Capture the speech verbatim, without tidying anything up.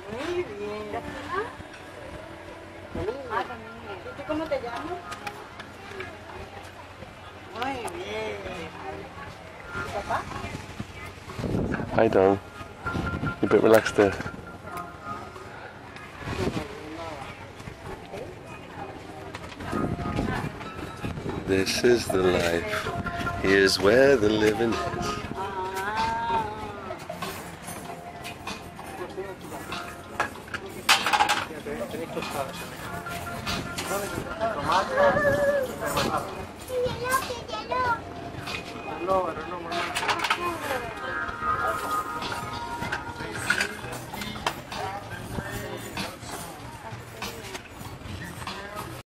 Muy bien. Ah, también. ¿Y tú cómo te llamas? Muy bien. ¿Tu papá? Hi Don. You a bit relaxed there. This is the life. Here's where the living is. Ah.